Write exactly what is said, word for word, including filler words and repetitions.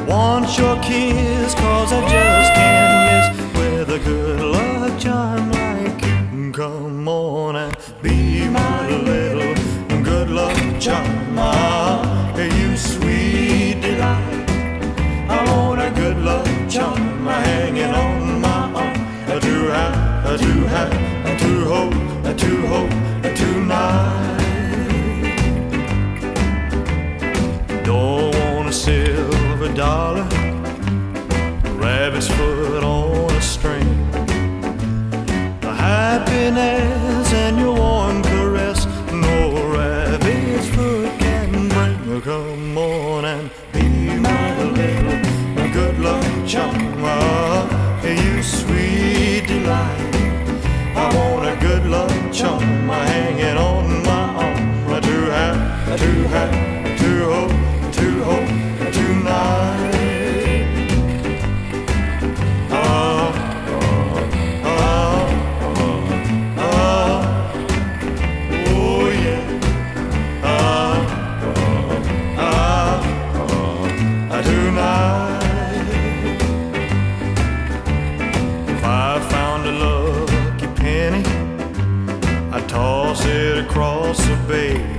want your kiss, 'cause I just can't miss with a good luck charm like you. Come on and be my little good luck charm. Ah, you sweet delight. I want a good luck charm hanging on my arm. To have, to have, to hold, to hold tonight. Don't want a silver dollar, rabbit's foot on a string. The happiness and your warm caress, no rabbit's foot can bring. Come on and be my little good luck charm. You sweet delight. I want a good luck charm hanging on my arm. To have, to have, to hold, to hold tonight. Ah, ah, ah, ah, oh yeah. Ah, ah, ah, tonight. If I found a lucky penny, I toss it across the bay.